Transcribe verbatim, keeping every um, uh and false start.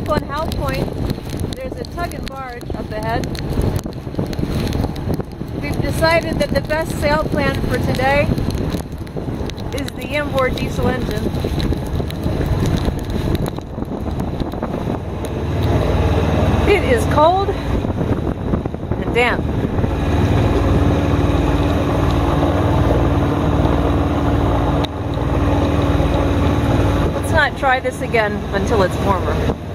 up on Howe Point, there's a tug and barge up ahead. We've decided that the best sail plan for today is the Windward diesel engine. It is cold and damp. Let's not try this again until it's warmer.